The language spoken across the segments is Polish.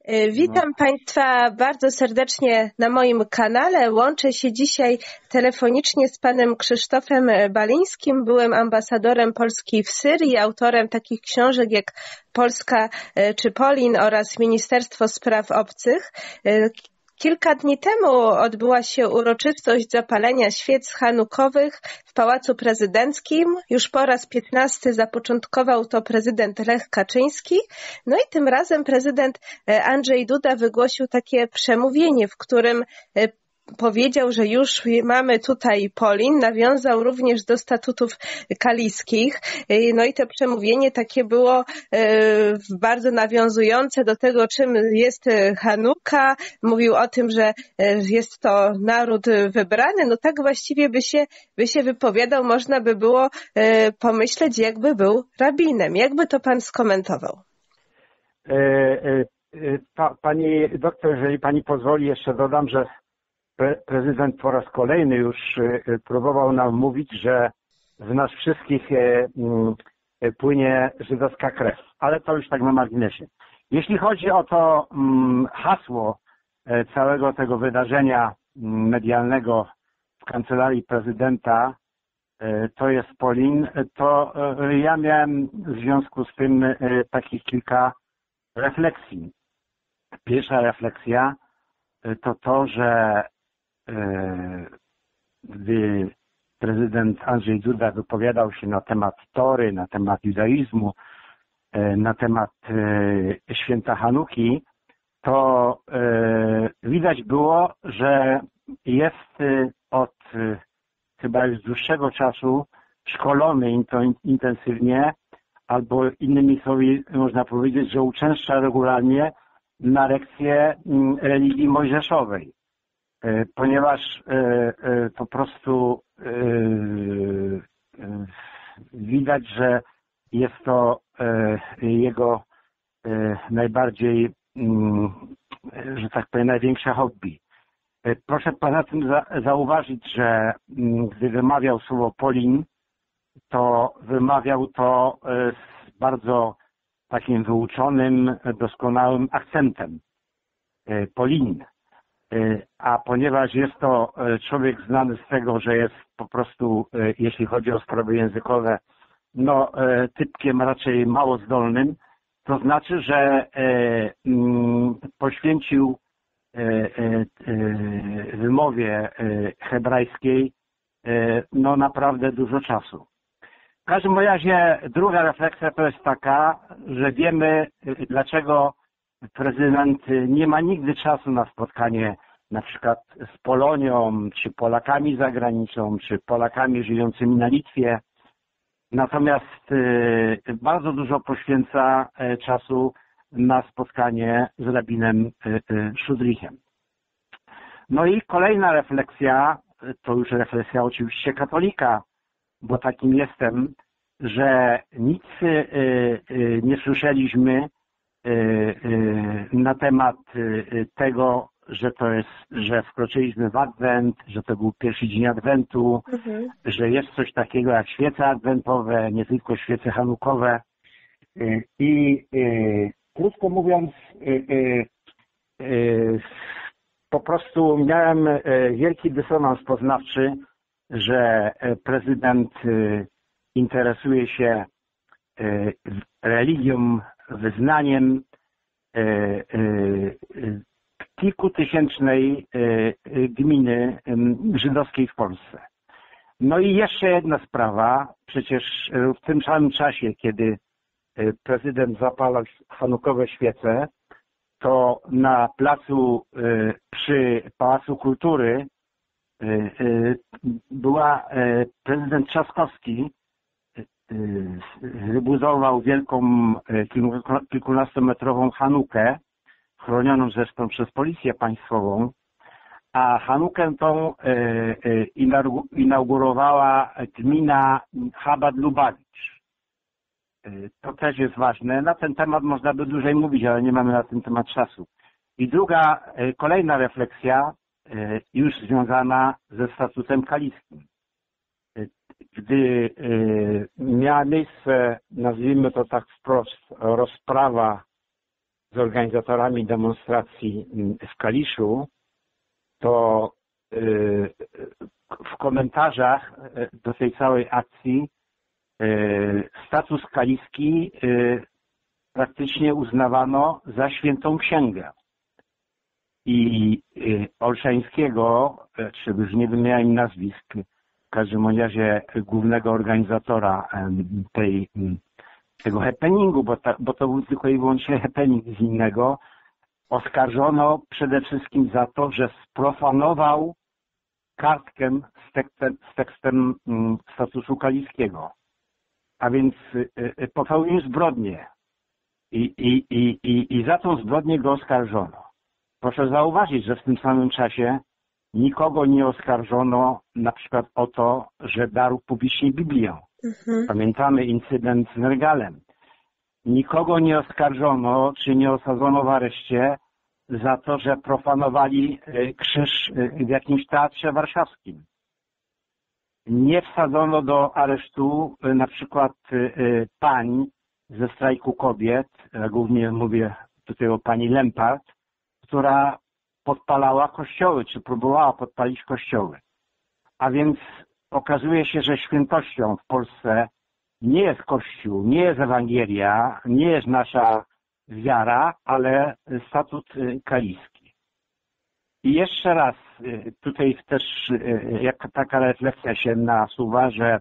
No, Witam Państwa bardzo serdecznie na moim kanale. Łączę się dzisiaj telefonicznie z panem Krzysztofem Balińskim, byłym ambasadorem Polski w Syrii, autorem takich książek jak Polska czy Polin oraz Ministerstwo Spraw Obcych. Kilka dni temu odbyła się uroczystość zapalenia świec chanukowych w Pałacu Prezydenckim. Już po raz 15 zapoczątkował to prezydent Lech Kaczyński. No i tym razem prezydent Andrzej Duda wygłosił takie przemówienie, w którym powiedział, że już mamy tutaj Polin, nawiązał również do statutów kaliskich. No i to przemówienie takie było bardzo nawiązujące do tego, czym jest Hanuka. Mówił o tym, że jest to naród wybrany. No tak właściwie by się wypowiadał, można by było pomyśleć, jakby był rabinem. Jakby to pan skomentował? Pani doktor, jeżeli pani pozwoli, jeszcze dodam, że prezydent po raz kolejny już próbował nam mówić, że w nas wszystkich płynie żydowska krew, ale to już tak na marginesie. Jeśli chodzi o to hasło całego tego wydarzenia medialnego w kancelarii prezydenta, to jest Polin, to ja miałem w związku z tym takich kilka refleksji. Pierwsza refleksja to, że gdy prezydent Andrzej Duda wypowiadał się na temat Tory, na temat judaizmu, na temat święta Hanuki, to widać było, że jest od chyba już dłuższego czasu szkolony intensywnie, albo innymi słowy można powiedzieć, że uczęszcza regularnie na lekcje religii mojżeszowej, ponieważ po prostu widać, że jest to jego najbardziej, że tak powiem, największe hobby. Proszę pana tym zauważyć, że gdy wymawiał słowo Polin, to wymawiał to z bardzo takim wyuczonym, doskonałym akcentem. Polin. A ponieważ jest to człowiek znany z tego, że jest po prostu, jeśli chodzi o sprawy językowe, no typkiem raczej mało zdolnym, to znaczy, że poświęcił wymowie hebrajskiej no naprawdę dużo czasu. W każdym razie druga refleksja to jest taka, że wiemy, dlaczego prezydent nie ma nigdy czasu na spotkanie na przykład z Polonią, czy Polakami za granicą, czy Polakami żyjącymi na Litwie. Natomiast bardzo dużo poświęca czasu na spotkanie z rabinem Szudrichem. No i kolejna refleksja, to już refleksja oczywiście katolika, bo takim jestem, że nic nie słyszeliśmy na temat tego, że wkroczyliśmy w Adwent, że to był pierwszy dzień Adwentu, że jest coś takiego jak świece adwentowe, nie tylko świece hanukowe. I krótko mówiąc, po prostu miałem wielki dysonans poznawczy, że prezydent interesuje się religią, wyznaniem kilkutysięcznej gminy żydowskiej w Polsce. No i jeszcze jedna sprawa, przecież w tym samym czasie, kiedy prezydent zapalał hanukowe świece, to na placu przy Pałacu Kultury była prezydent Trzaskowski, wybudował wielką kilkunastometrową Hanukę, chronioną zresztą przez Policję Państwową, a Hanukę tą inaugurowała gmina Chabad-Lubawicz. To też jest ważne. Na ten temat można by dłużej mówić, ale nie mamy na ten temat czasu. I kolejna refleksja, już związana ze statutem kaliskim. Gdy miała miejsce, nazwijmy to tak wprost, rozprawa z organizatorami demonstracji w Kaliszu, to w komentarzach do tej całej akcji status kaliski praktycznie uznawano za świętą księgę. I Olszańskiego, czy już nie wymieniałem nazwisk, w każdym razie głównego organizatora tego happeningu, bo to był tylko i wyłącznie happening z innego, oskarżono przede wszystkim za to, że sprofanował kartkę z tekstem statusu kaliskiego. A więc popełnił zbrodnię. I za tą zbrodnię go oskarżono. Proszę zauważyć, że w tym samym czasie nikogo nie oskarżono na przykład o to, że darł publicznie Biblię. Pamiętamy incydent z Nergalem. Nikogo nie oskarżono, czy nie osadzono w areszcie za to, że profanowali krzyż w jakimś teatrze warszawskim. Nie wsadzono do aresztu na przykład pań ze strajku kobiet, głównie mówię tutaj o pani Lempart, która podpalała kościoły, czy próbowała podpalić kościoły. A więc okazuje się, że świętością w Polsce nie jest Kościół, nie jest Ewangelia, nie jest nasza wiara, ale statut kaliski. I jeszcze raz, tutaj też jak taka refleksja się nasuwa, że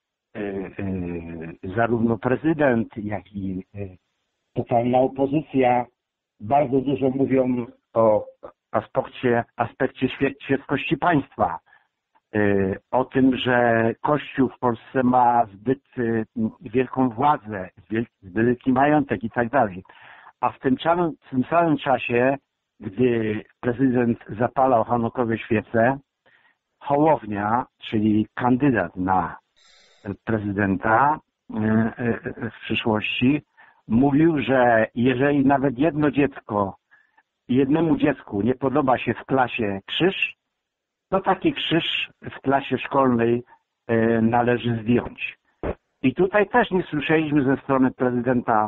zarówno prezydent, jak i totalna opozycja bardzo dużo mówią o aspekcie świeckości państwa. O tym, że Kościół w Polsce ma zbyt wielką władzę, wielki majątek i tak dalej. A w tym samym czasie, gdy prezydent zapalał hanukowe świece, Hołownia, czyli kandydat na prezydenta w przyszłości, mówił, że jeżeli nawet jednemu dziecku nie podoba się w klasie krzyż, to taki krzyż w klasie szkolnej należy zdjąć. I tutaj też nie słyszeliśmy ze strony prezydenta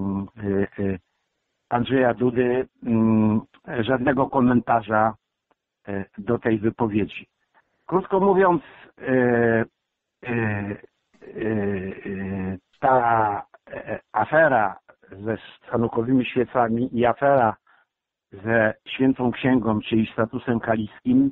Andrzeja Dudy żadnego komentarza do tej wypowiedzi. Krótko mówiąc, ta afera ze hanukowymi świecami i afera ze świętą księgą, czyli statusem kaliskim,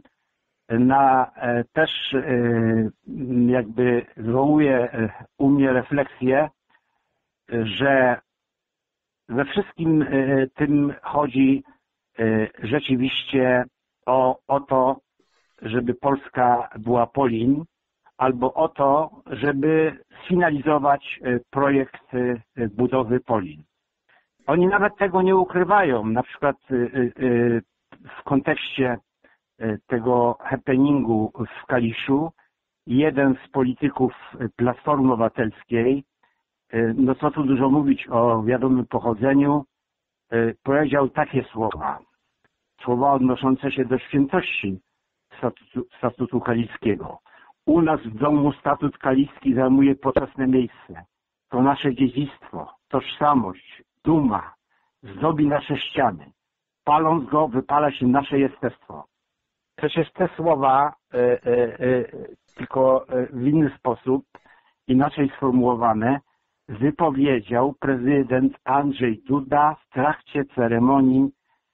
też jakby wywołuje u mnie refleksję, że we wszystkim tym chodzi rzeczywiście o to, żeby Polska była Polin, albo o to, żeby sfinalizować projekt budowy Polin. Oni nawet tego nie ukrywają. Na przykład w kontekście tego happeningu w Kaliszu jeden z polityków Platformy Obywatelskiej, no co tu dużo mówić o wiadomym pochodzeniu, powiedział takie słowa odnoszące się do świętości statutu kaliskiego. U nas w domu statut kaliski zajmuje poczesne miejsce. To nasze dziedzictwo, tożsamość, duma, zdobi nasze ściany. Paląc go, wypala się nasze jestestwo. Przecież te słowa tylko w inny sposób, inaczej sformułowane, wypowiedział prezydent Andrzej Duda w trakcie ceremonii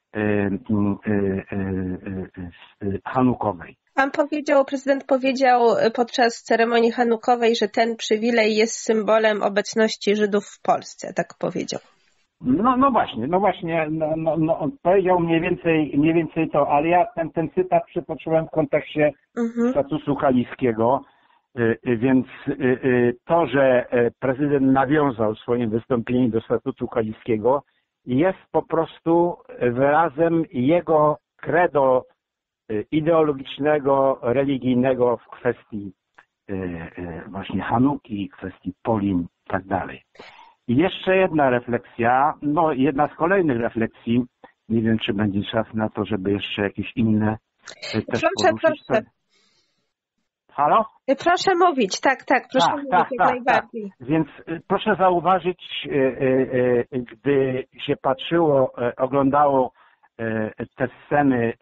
hanukowej. Prezydent powiedział podczas ceremonii hanukowej, że ten przywilej jest symbolem obecności Żydów w Polsce, tak powiedział. No właśnie, on powiedział mniej więcej to, ale ja ten cytat przytoczyłem w kontekście statusu kaliskiego, więc to, że prezydent nawiązał w swoim wystąpieniu do statutu kaliskiego, jest po prostu wyrazem jego credo ideologicznego, religijnego w kwestii właśnie Hanuki, kwestii Polin i tak dalej. I jeszcze jedna refleksja, jedna z kolejnych refleksji, nie wiem, czy będzie czas na to, żeby jeszcze jakieś inne też poruszyć. Halo? Proszę mówić, tak, proszę mówić jak najbardziej. Tak. Więc proszę zauważyć, gdy się patrzyło, oglądało te sceny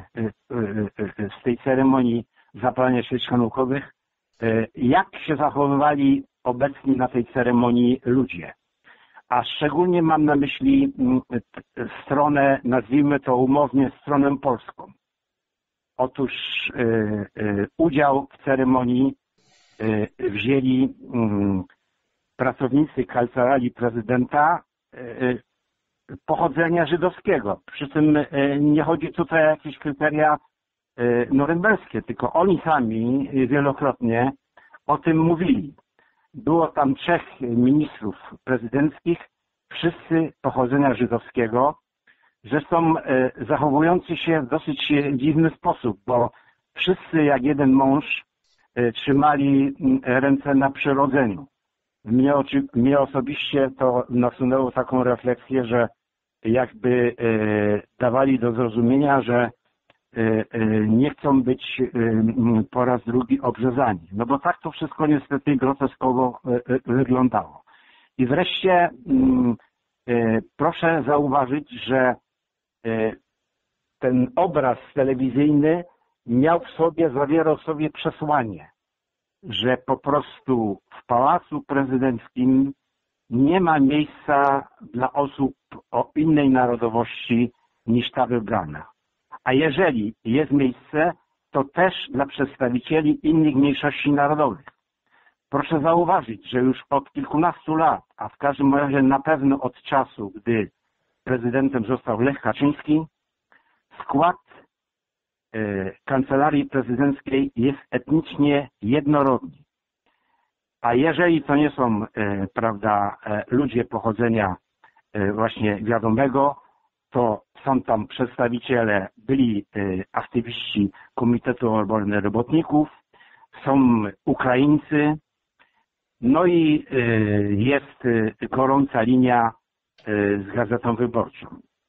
z tej ceremonii zapalania świec hanukowych, jak się zachowywali obecni na tej ceremonii ludzie. A szczególnie mam na myśli stronę, nazwijmy to umownie, stronę polską. Otóż udział w ceremonii wzięli pracownicy kancelarii prezydenta pochodzenia żydowskiego. Przy tym nie chodzi tutaj o jakieś kryteria norymberskie, tylko oni sami wielokrotnie o tym mówili. Było tam 3 ministrów prezydenckich, wszyscy pochodzenia żydowskiego, zresztą zachowujący się w dosyć dziwny sposób, bo wszyscy jak jeden mąż trzymali ręce na przyrodzeniu. Mnie osobiście to nasunęło taką refleksję, że jakby dawali do zrozumienia, że nie chcą być po raz drugi obrzezani. No bo tak to wszystko niestety groteskowo wyglądało. I wreszcie proszę zauważyć, że ten obraz telewizyjny zawierał w sobie przesłanie, że po prostu w Pałacu Prezydenckim nie ma miejsca dla osób o innej narodowości niż ta wybrana. A jeżeli jest miejsce, to też dla przedstawicieli innych mniejszości narodowych. Proszę zauważyć, że już od kilkunastu lat, a w każdym razie na pewno od czasu, gdy prezydentem został Lech Kaczyński, skład kancelarii prezydenckiej jest etnicznie jednorodny. A jeżeli to nie są, ludzie pochodzenia właśnie wiadomego, to są tam przedstawiciele, byli aktywiści Komitetu Obrony Robotników, są Ukraińcy, no i jest gorąca linia z Gazetą Wyborczą.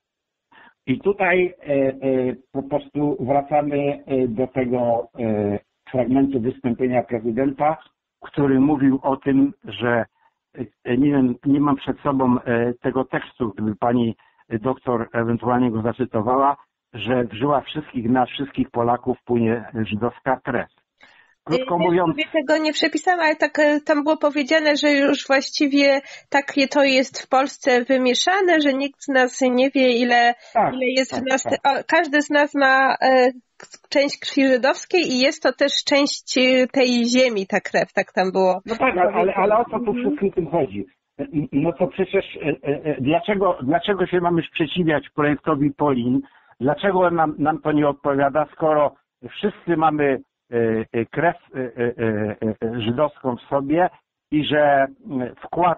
I tutaj po prostu wracamy do tego fragmentu wystąpienia prezydenta, który mówił o tym, że nie mam przed sobą tego tekstu, gdyby pani doktor ewentualnie go zacytowała, że w żyłach wszystkich Polaków płynie żydowska krew. Krótko mówiąc... Ja sobie tego nie przepisałam, ale tak tam było powiedziane, że już właściwie takie to jest w Polsce wymieszane, że nikt z nas nie wie, ile jest w nas. Każdy z nas ma część krwi żydowskiej i jest to też część tej ziemi, ta krew, tak tam było. No tak, ale o co tu wszystkim tym chodzi? No to przecież dlaczego się mamy sprzeciwiać projektowi Polin? Dlaczego nam to nie odpowiada, skoro wszyscy mamy krew żydowską w sobie i że wkład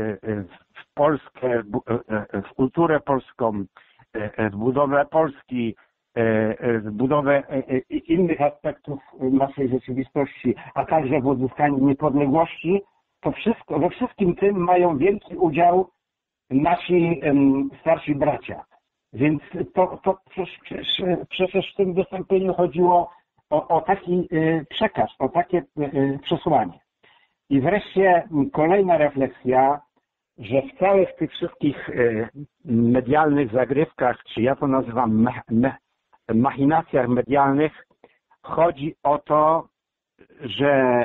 w Polskę, w kulturę polską, w budowę Polski, w budowę innych aspektów naszej rzeczywistości, a także w uzyskaniu niepodległości, to wszystko, we wszystkim tym mają wielki udział nasi starsi bracia. Więc to przecież w tym wystąpieniu chodziło o taki przekaz, o takie przesłanie. I wreszcie kolejna refleksja, że w całych tych wszystkich medialnych zagrywkach, czy ja to nazywam machinacjach medialnych, chodzi o to, że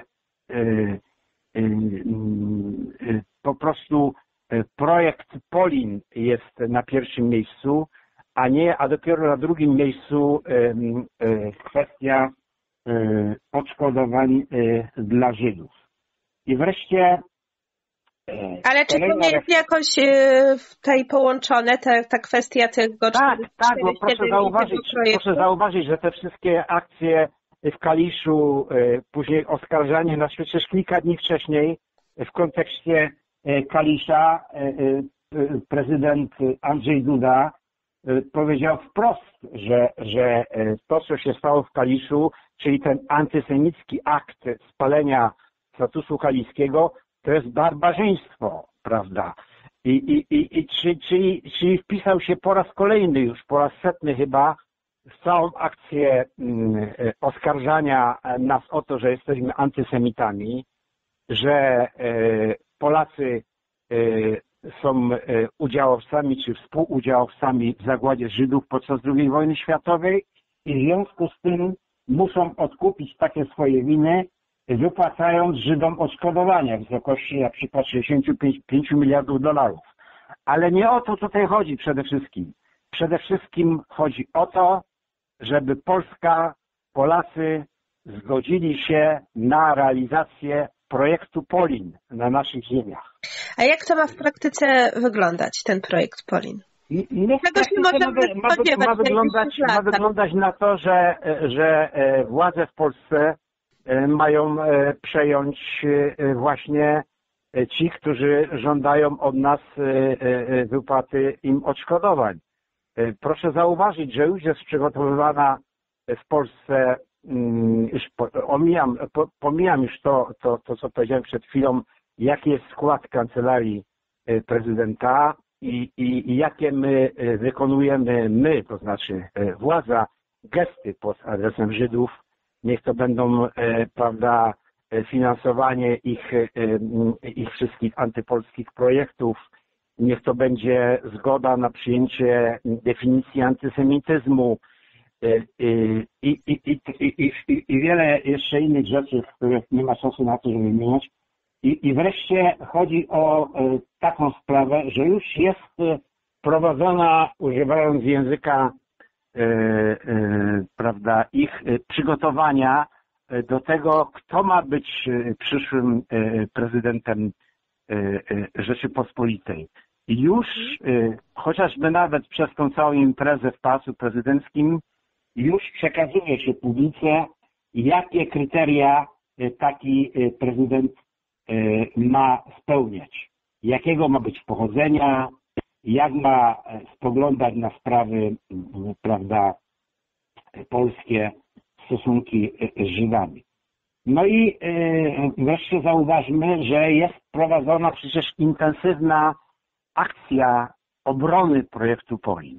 po prostu projekt Polin jest na pierwszym miejscu, a dopiero na drugim miejscu kwestia odszkodowań dla Żydów. I wreszcie... Ale czy to nie jest jakoś tutaj połączone, ta kwestia tego... Tak, bo proszę zauważyć, że te wszystkie akcje w Kaliszu, później oskarżanie nas, przecież kilka dni wcześniej w kontekście Kalisza prezydent Andrzej Duda powiedział wprost, że to, co się stało w Kaliszu, czyli ten antysemicki akt spalenia statusu kaliskiego, to jest barbarzyństwo, prawda? Czyli wpisał się po raz kolejny, już po raz 100 chyba, całą akcję oskarżania nas o to, że jesteśmy antysemitami, że Polacy są udziałowcami czy współudziałowcami w zagładzie Żydów podczas II wojny światowej i w związku z tym muszą odkupić takie swoje winy, wypłacając Żydom odszkodowania w wysokości na przykład 65 miliardów dolarów. Ale nie o to tutaj chodzi przede wszystkim. Przede wszystkim chodzi o to, żeby Polska, Polacy zgodzili się na realizację projektu Polin na naszych ziemiach. A jak to ma w praktyce wyglądać, ten projekt Polin? Ma wyglądać na to, że władze w Polsce mają przejąć właśnie ci, którzy żądają od nas wypłaty im odszkodowań. Proszę zauważyć, że już jest przygotowywana w Polsce, pomijam już to, co powiedziałem przed chwilą, jaki jest skład kancelarii prezydenta i jakie my wykonujemy, to znaczy władza, gesty pod adresem Żydów. Niech to będą, prawda, finansowanie ich wszystkich antypolskich projektów. Niech to będzie zgoda na przyjęcie definicji antysemityzmu i wiele jeszcze innych rzeczy, w których nie ma czasu na to, żeby wymieniać. I wreszcie chodzi o taką sprawę, że już jest prowadzona, używając języka, prawda, ich przygotowania do tego, kto ma być przyszłym prezydentem Rzeczypospolitej. I już chociażby nawet przez tą całą imprezę w Pałacu Prezydenckim już przekazuje się publice, jakie kryteria taki prezydent ma spełniać. Jakiego ma być pochodzenia, jak ma spoglądać na sprawy, prawda, polskie, stosunki z Żydami. No i wreszcie zauważmy, że jest prowadzona przecież intensywna akcja obrony projektu Polin.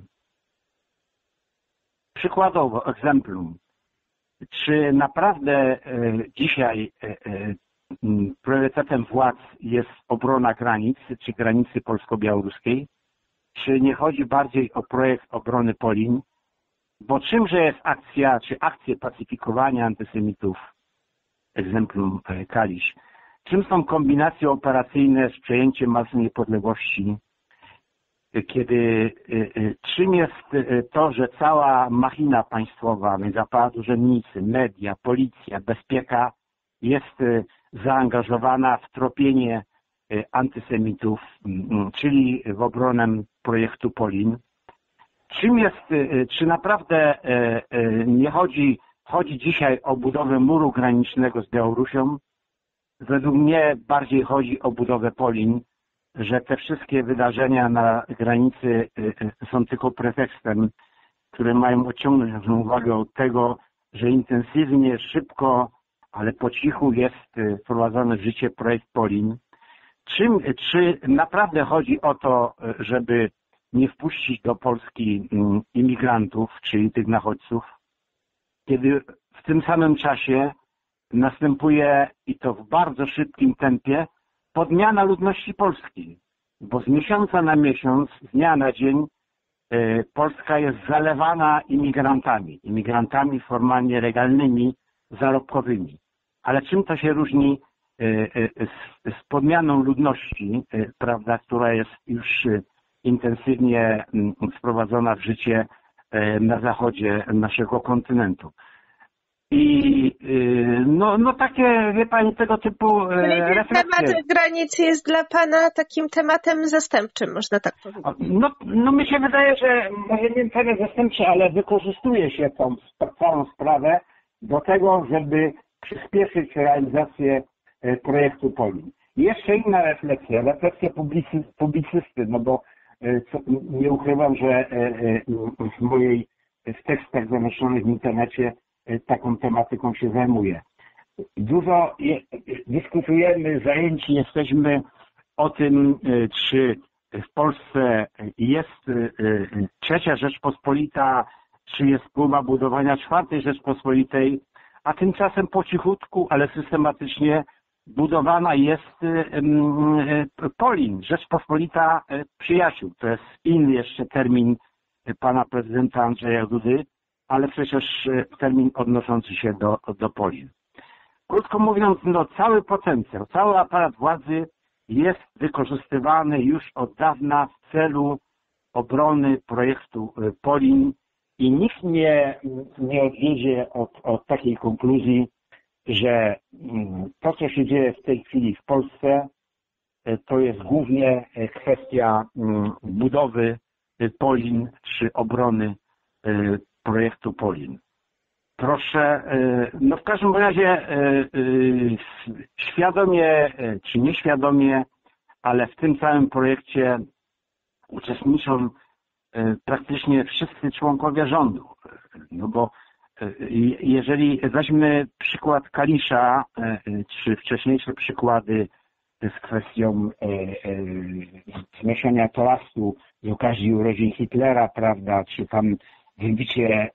Przykładowo, egzemplum, czy naprawdę dzisiaj priorytetem władz jest obrona granic, czy granicy polsko-białoruskiej? Czy nie chodzi bardziej o projekt obrony Polin? Bo czymże jest akcja, czy akcje pacyfikowania antysemitów, egzemplum Kalisz? Czym są kombinacje operacyjne z przejęciem masy niepodległości? Czym jest to, że cała machina państwowa, więc aparat urzędnicy, media, policja, bezpieka jest zaangażowana w tropienie antysemitów, czyli w obronę projektu Polin? Czy naprawdę nie chodzi dzisiaj o budowę muru granicznego z Białorusią? Według mnie bardziej chodzi o budowę Polin, że te wszystkie wydarzenia na granicy są tylko pretekstem, które mają odciągnąć naszą uwagę od tego, że intensywnie, szybko, ale po cichu jest wprowadzony w życie projekt Polin. Czy naprawdę chodzi o to, żeby nie wpuścić do Polski imigrantów, czyli tych nachodźców, kiedy w tym samym czasie następuje, i to w bardzo szybkim tempie, podmiana ludności polskiej, bo z miesiąca na miesiąc, z dnia na dzień Polska jest zalewana imigrantami formalnie legalnymi, zarobkowymi. Ale czym to się różni z podmianą ludności, prawda, która jest już intensywnie wprowadzona w życie na zachodzie naszego kontynentu? I no takie, wie pani, tego typu refleksje. Temat granicy jest dla pana takim tematem zastępczym, można tak powiedzieć. No mi się wydaje, że może nie temat zastępczy, ale wykorzystuje się tą całą sprawę do tego, żeby przyspieszyć realizację projektu Polin. Jeszcze inna refleksja publicysty, no bo nie ukrywam, że w tekstach zamieszczonych w internecie taką tematyką się zajmuję. Dużo dyskutujemy, zajęci jesteśmy o tym, czy w Polsce jest trzecia Rzeczpospolita czy jest próba budowania czwartej Rzeczpospolitej, a tymczasem po cichutku, ale systematycznie budowana jest Polin, Rzeczpospolita Przyjaciół. To jest inny jeszcze termin pana prezydenta Andrzeja Dudy, ale przecież termin odnoszący się do Polin. Krótko mówiąc, cały potencjał, cały aparat władzy jest wykorzystywany już od dawna w celu obrony projektu Polin i nikt nie odjedzie od takiej konkluzji, że to, co się dzieje w tej chwili w Polsce, to jest głównie kwestia budowy Polin czy obrony projektu Polin. Proszę, w każdym razie świadomie czy nieświadomie, ale w tym całym projekcie uczestniczą praktycznie wszyscy członkowie rządu. Bo jeżeli weźmy przykład Kalisza, czy wcześniejsze przykłady z kwestią znoszenia toastu z okazji urodzin Hitlera, prawda, czy tam wybicie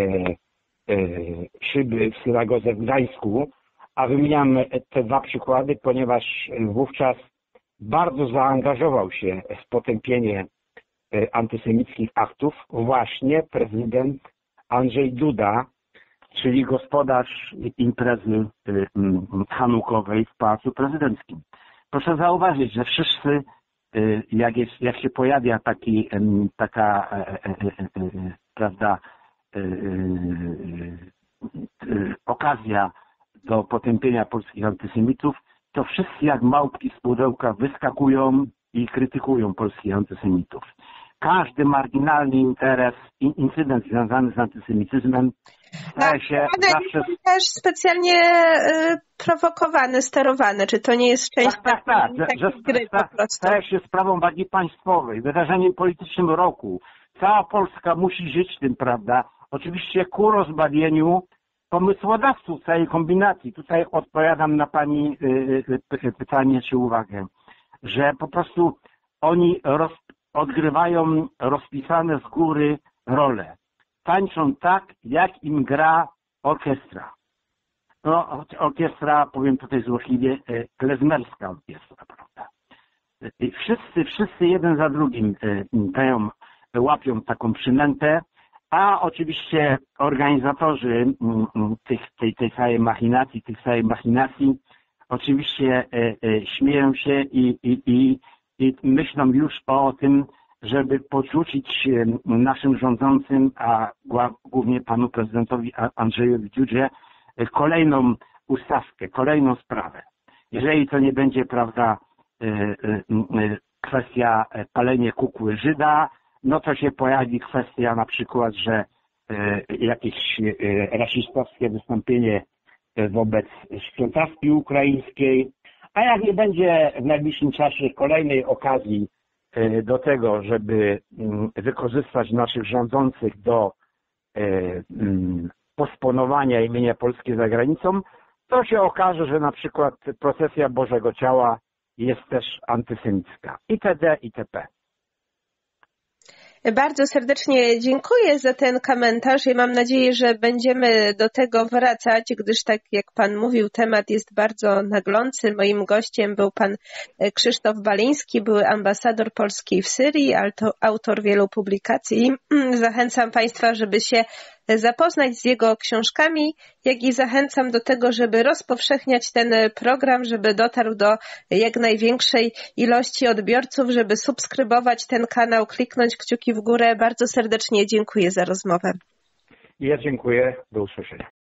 szyby w synagodze w Gdańsku, a wymieniam te dwa przykłady, ponieważ wówczas bardzo zaangażował się w potępienie antysemickich aktów właśnie prezydent Andrzej Duda, czyli gospodarz imprezy hanukowej w Pałacu Prezydenckim. Proszę zauważyć, że wszyscy, jak się pojawia taka prawda, okazja do potępienia polskich antysemitów, to wszyscy jak małpki z pudełka wyskakują i krytykują polskich antysemitów. Każdy marginalny incydent związany z antysemityzmem staje się zawsze... też specjalnie prowokowany, sterowany. Czy to nie jest część gry po prostu? Staje się sprawą wagi państwowej, wydarzeniem politycznym roku. Cała Polska musi żyć tym, prawda? Oczywiście ku rozbawieniu pomysłodawców całej kombinacji. Tutaj odpowiadam na pani pytanie czy uwagę, że po prostu oni odgrywają rozpisane z góry role. Tańczą tak, jak im gra orkiestra. Orkiestra, powiem tutaj złośliwie, klezmerska orkiestra, prawda? I wszyscy jeden za drugim łapią taką przynętę, a oczywiście organizatorzy tej całej machinacji oczywiście śmieją się i myślą już o tym, żeby podrzucić naszym rządzącym, a głównie panu prezydentowi Andrzejowi Dudzie, kolejną ustawkę, kolejną sprawę. Jeżeli to nie będzie, prawda, kwestia palenie kukły Żyda, to się pojawi kwestia na przykład, że jakieś rasistowskie wystąpienie wobec sprzątawki ukraińskiej, a jak nie będzie w najbliższym czasie kolejnej okazji do tego, żeby wykorzystać naszych rządzących do posponowania imienia Polski za granicą, to się okaże, że na przykład procesja Bożego Ciała jest też antysemicka. Itd. itp. Bardzo serdecznie dziękuję za ten komentarz i mam nadzieję, że będziemy do tego wracać, gdyż tak jak pan mówił, temat jest bardzo naglący. Moim gościem był pan Krzysztof Baliński, były ambasador Polski w Syrii, autor wielu publikacji. Zachęcam państwa, żeby się zapoznać z jego książkami, jak i zachęcam do tego, żeby rozpowszechniać ten program, żeby dotarł do jak największej ilości odbiorców, żeby subskrybować ten kanał, kliknąć kciuki w górę. Bardzo serdecznie dziękuję za rozmowę. Ja dziękuję. Do usłyszenia.